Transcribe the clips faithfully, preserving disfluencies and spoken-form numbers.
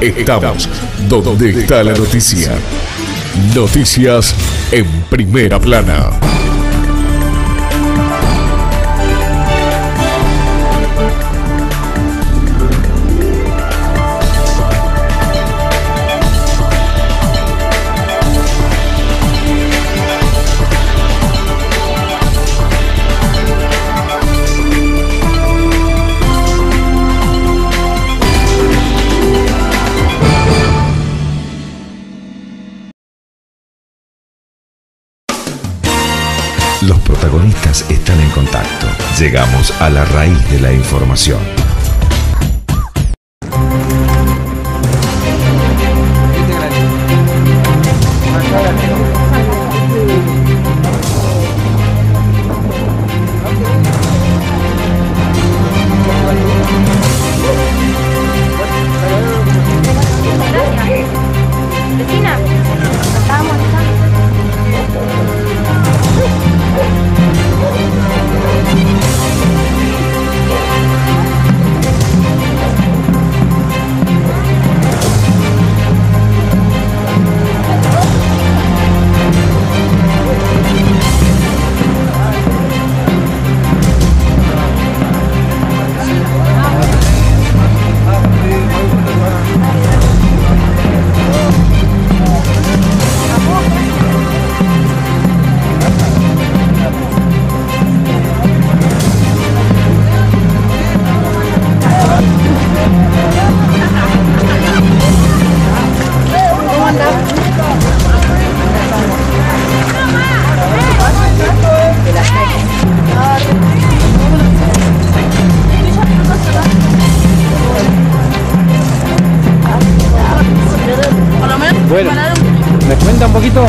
Estamos donde está la noticia. Noticias en primera plana. Los protagonistas están en contacto. Llegamos a la raíz de la información. Vecina, estábamos Bueno, ¿me cuenta un poquito?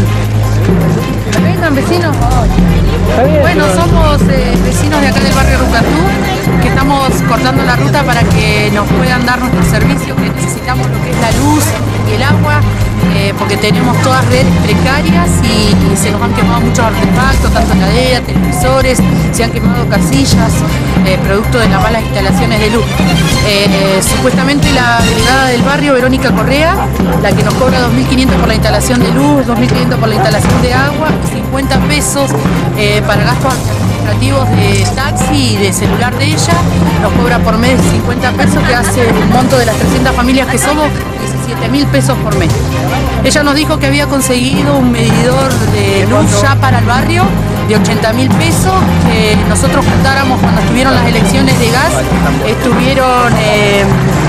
Vengan, vecinos. Está bien, Bueno, pero- somos eh, vecinos de acá del barrio Rucatú, que estamos cortando la ruta para que nos puedan dar nuestros servicios, que necesitamos lo que es la luz y el agua, eh, porque tenemos todas redes precarias y, y se nos han quemado muchos artefactos, tanto cadenas, televisores, se han quemado casillas, eh, producto de las malas instalaciones de luz. Eh, supuestamente la delegada del barrio, Verónica Correa, la que nos cobra dos mil quinientos por la instalación de luz, dos mil quinientos por la instalación de agua y cincuenta pesos eh, para gastos administrativos de taxi y de celular de ella, nos cobra por mes cincuenta pesos, que hace un monto de las trescientas familias que somos diecisiete mil pesos por mes. Ella nos dijo que había conseguido un medidor de luz ya para el barrio de ochenta mil pesos, que nosotros juntáramos cuando estuvieron las elecciones de gas, estuvieron eh,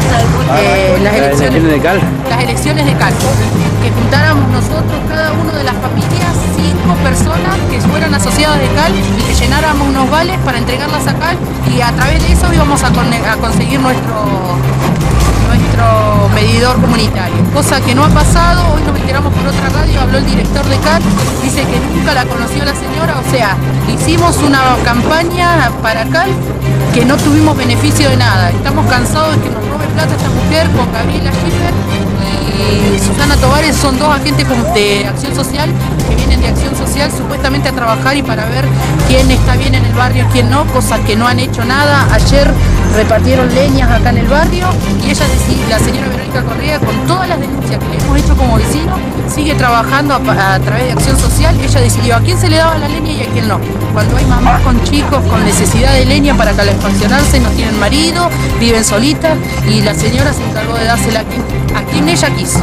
eh, las elecciones de cal. las elecciones de cal, que juntáramos nosotros, cada uno de las familias, cinco personas que fueran asociadas de cal y que llenáramos unos vales para entregarlas a cal, y a través de eso íbamos a, con- a conseguir nuestro nuestro medidor comunitario, cosa que no ha pasado. Hoy nos enteramos por otra radio, habló el director de cal, dice que nunca la conoció la señora, o sea, hicimos una campaña para cal que no tuvimos beneficio de nada. Estamos cansados de que nos robe plata esta mujer con Gabriela Schiffer y Susana Tovares, son dos agentes de acción social que vienen de acción social supuestamente a trabajar y para ver quién está bien en el barrio y quién no, cosas que no han hecho nada. Ayer repartieron leñas acá en el barrio y ella, deci- la señora Verónica Correa, con todas las denuncias que le hemos hecho como vecinos, sigue trabajando a, pa- a través de acción social. Ella decidió a quién se le daba la leña y a quién no. Cuando hay mamás con chicos con necesidad de leña para calefaccionarse, no tienen marido, viven solitas, y la señora se encargó de dársela a quien, a quien ella quiso.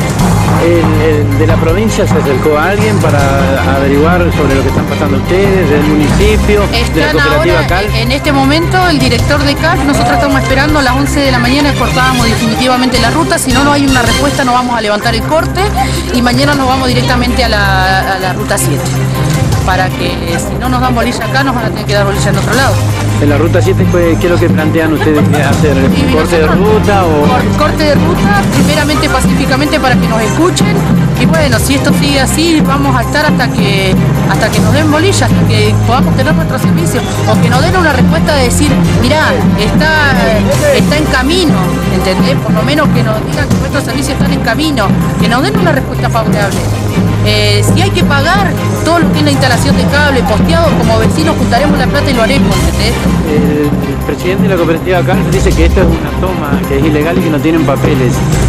El, el de la provincia se acercó a alguien para averiguar sobre lo que están pasando ustedes, del municipio, de la Están cooperativa ahora, Cal. en este momento, el director de C A F, nosotros estamos esperando a las once de la mañana, cortábamos definitivamente la ruta. Si no, no hay una respuesta, no vamos a levantar el corte y mañana nos vamos directamente a la, a la ruta siete, para que eh, si no nos dan bolilla acá, nos van a tener que dar bolilla en otro lado. En la ruta siete, pues, ¿qué es lo que plantean ustedes? ¿Qué hacer? Y ¿Corte de nosotros- ruta o...? Cor- corte de ruta, primeramente pacíficamente para que nos escuchen, y bueno, si esto sigue así, vamos a estar hasta que hasta que nos den bolilla, hasta que podamos tener nuestro servicio, o que nos den una respuesta de decir, mirá, está, está en camino, ¿entendés? Por lo menos que nos digan que nuestros servicios están en camino, que nos den una respuesta favorable. Eh, si hay que pagar todo lo que es la instalación de cable, posteado, como vecinos juntaremos la plata y lo haremos, ¿entendés? El presidente de la cooperativa Cal dice que esto es una toma, que es ilegal y que no tienen papeles.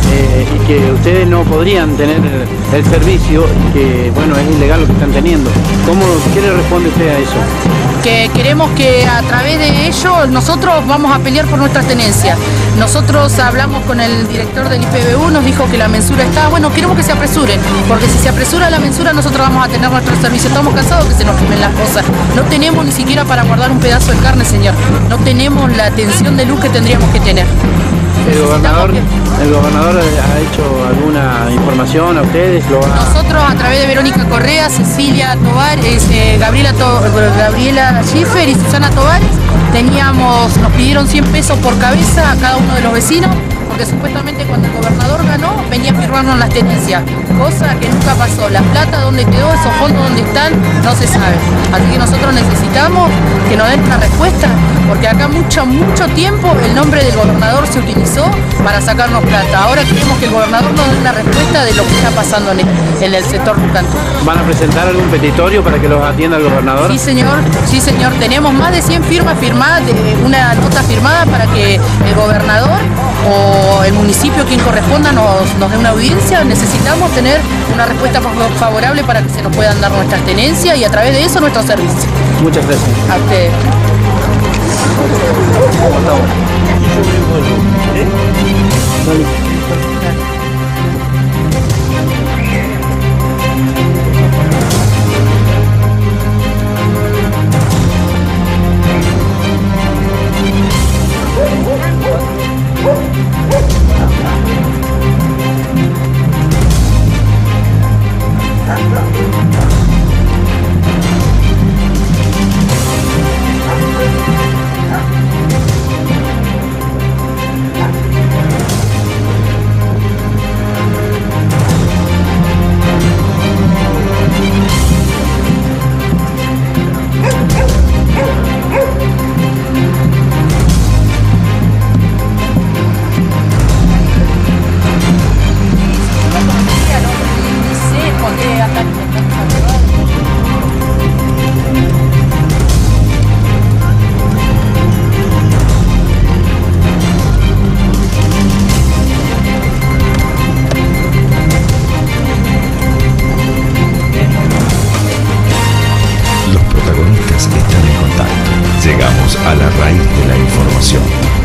eh, y que ustedes no podrían tener el, el servicio y que, bueno, es ilegal lo que están teniendo. ¿Cómo, qué le responde usted a eso? Que queremos que a través de ello nosotros vamos a pelear por nuestras tenencias. Nosotros hablamos con el director del I P B U, nos dijo que la mensura está, bueno, queremos que se apresuren, porque si se apresura la mensura nosotros vamos a tener nuestro servicio. Estamos cansados que se nos quemen las cosas. No tenemos ni siquiera para guardar un pedazo de carne, señor. No tenemos la atención de luz que tendríamos que tener. ¿El gobernador, el gobernador ha hecho alguna información a ustedes? ¿Lo ha... Nosotros a través de Verónica Correa, Cecilia Tovares, eh, Gabriela, to Gabriela Schiffer y Susana Tovares, teníamos, nos pidieron cien pesos por cabeza a cada uno de los vecinos, porque supuestamente cuando el gobernador ganó venía a firmarnos las tenencias, cosa que nunca pasó. La plata, ¿dónde quedó? Esos fondos, ¿dónde están? No se sabe. Así que nosotros necesitamos que nos den una respuesta, porque acá mucho, mucho tiempo el nombre del gobernador se utilizó para sacarnos plata. Ahora queremos que el gobernador nos dé una respuesta de lo que está pasando en el, en el sector Rucantú. ¿Van a presentar algún petitorio para que los atienda el gobernador? Sí, señor. Sí, señor. Tenemos más de cien firmas firmadas, de una nota firmada para que el gobernador o el municipio, quien corresponda, nos, nos dé una audiencia. Necesitamos tener una respuesta favorable para que se nos puedan dar nuestras tenencias y a través de eso nuestro servicio. Muchas gracias. A usted. Los protagonistas están en contacto. Llegamos a la raíz de la información.